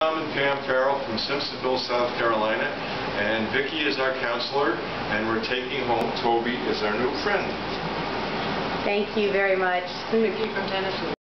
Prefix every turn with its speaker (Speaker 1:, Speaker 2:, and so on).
Speaker 1: Tom and Pam Farrell from Simpsonville, South Carolina, and Vicki is our counselor, and we're taking home Toby as our new friend.
Speaker 2: Thank you very much.
Speaker 3: Vicki from Tennessee.